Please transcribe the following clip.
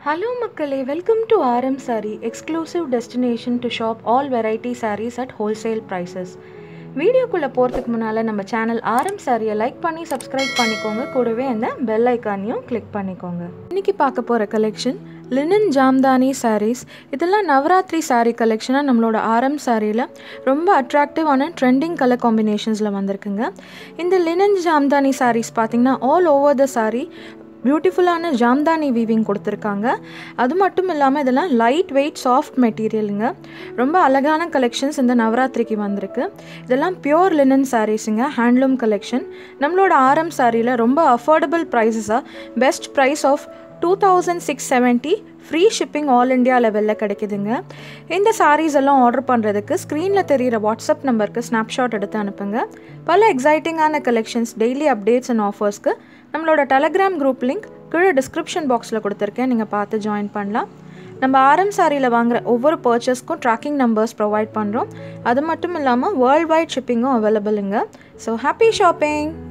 Hello Makkale, welcome to RM Saree, exclusive destination to shop all variety sarees at wholesale prices. வீடியோக்குள்ள போறதுக்கு முன்னால நம்ம channel RM Saree like பண்ணி subscribe பண்ணிக்கோங்க. கூடவே அந்த பெல் ஐகானையும் கிளிக் பண்ணிக்கோங்க. இன்னைக்கு பார்க்க போற கலெக்ஷன் லினன் ஜாம்தானி sarees. இதெல்லாம் நவராத்திரி saree கலெக்ஷனா நம்மளோட RM Sareeல ரொம்ப அட்ராக்டிவான ட்ரெண்டிங் கலர் காம்பினேஷன்ஸ்ல வந்திருக்குங்க. இந்த லினன் ஜாம்தானி sarees பாத்தீங்கன்னா ஆல் ஓவர் தி saree பியூட்டிஃபுல்லான ஜாம்தானி வீவிங் கொடுத்துருக்காங்க. அது மட்டும் இல்லாமல் இதெல்லாம் லைட் வெயிட் சாஃப்ட் மெட்டீரியலுங்க. ரொம்ப அழகான கலெக்ஷன்ஸ் இந்த நவராத்திரிக்கு வந்திருக்கு. இதெல்லாம் பியோர் லினன் சாரீஸுங்க, ஹேண்ட்லூம் கலெக்ஷன். நம்மளோட RM Sareeல ரொம்ப அஃபோர்டபுள் ப்ரைஸஸாக best price of 2670 free shipping all India லெவலில் கிடைக்குதுங்க. இந்த சாரீஸ் எல்லாம் ஆர்டர் பண்ணுறதுக்கு ஸ்க்ரீனில் தெரிகிற வாட்ஸ்அப் நம்பருக்கு ஸ்னாப்ஷாட் எடுத்து அனுப்புங்க. பல எக்ஸைட்டிங்கான கலெக்ஷன்ஸ், டெய்லி அப்டேட்ஸ் அண்ட் ஆஃபர்ஸ்க்கு நம்மளோட டெலகிராம் குரூப் லிங்க் கீழே டிஸ்கிரிப்ஷன் பாக்ஸில் கொடுத்துருக்கேன், நீங்கள் பார்த்து ஜாயின் பண்ணலாம். நம்ம RM Sareeல வாங்குகிற ஒவ்வொரு பர்ச்சேஸ்க்கும் ட்ராக்கிங் நம்பர்ஸ் ப்ரொவைட் பண்ணுறோம். அது மட்டும் இல்லாமல் வேர்ல்ட் வைட் ஷிப்பிங்கும் அவைலபிளுங்க. So happy shopping.